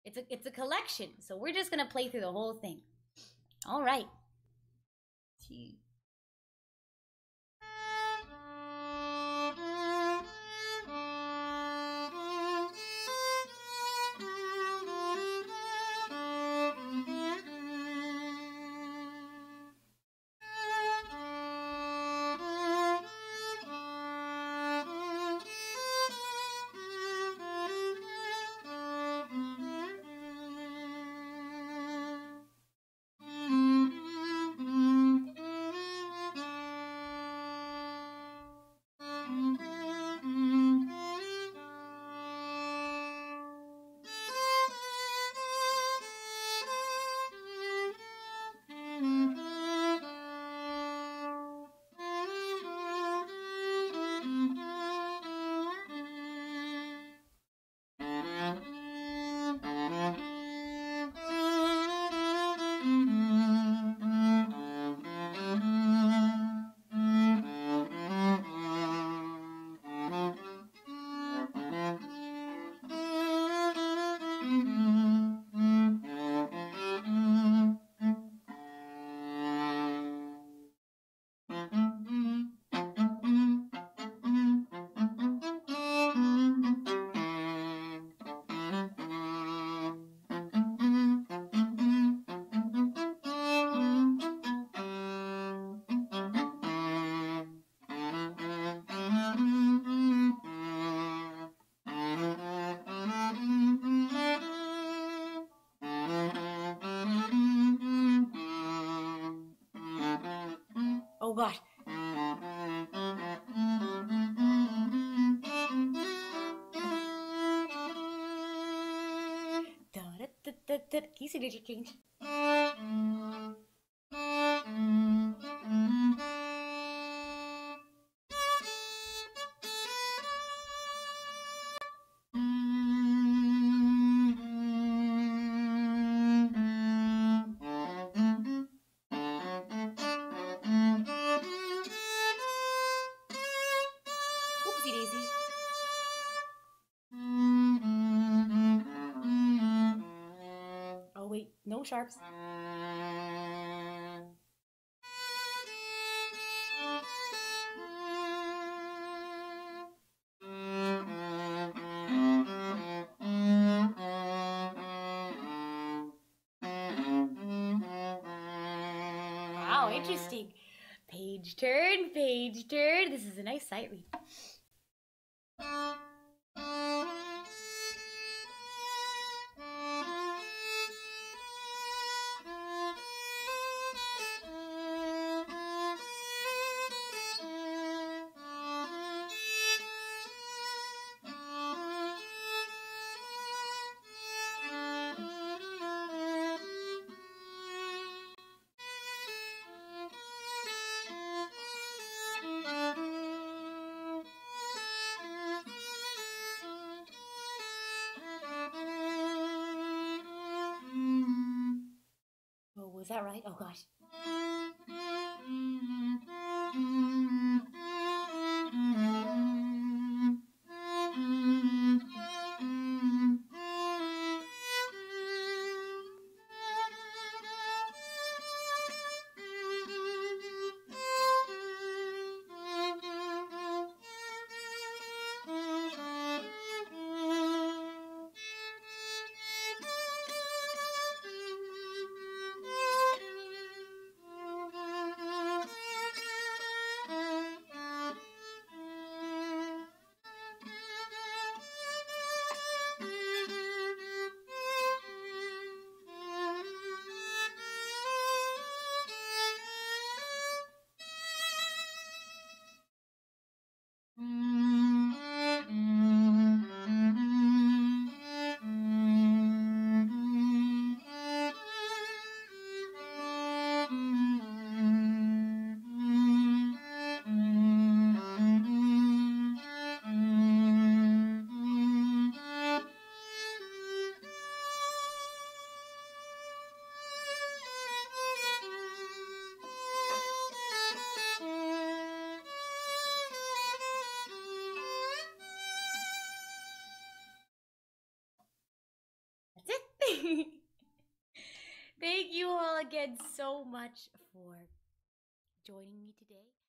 It's a collection, so we're just gonna play through the whole thing. All right. Two. Oh God. Easy, did you change? Oopsie daisy. Oh wait, no sharps. Wow, interesting. Page turn, page turn. This is a nice sight read. Oh, was that right? Oh gosh. Thank you all again so much for joining me today.